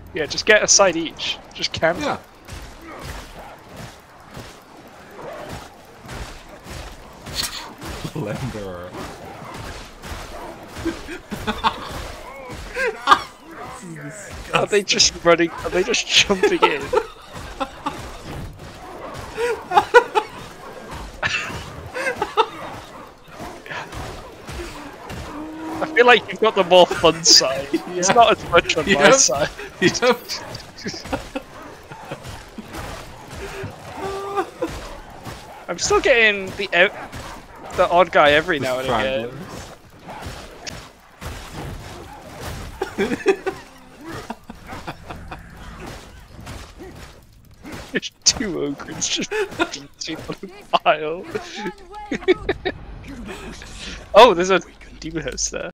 Yeah, just get a side each. Just camp. Yeah. Blender. Are they just running? Are they just jumping in? I feel like you've got the more fun side. Yeah. It's not as much on my side. Yep. I'm still getting the odd guy every now and again. There's two ogres just beating on a pile. Oh, there's a demon host there.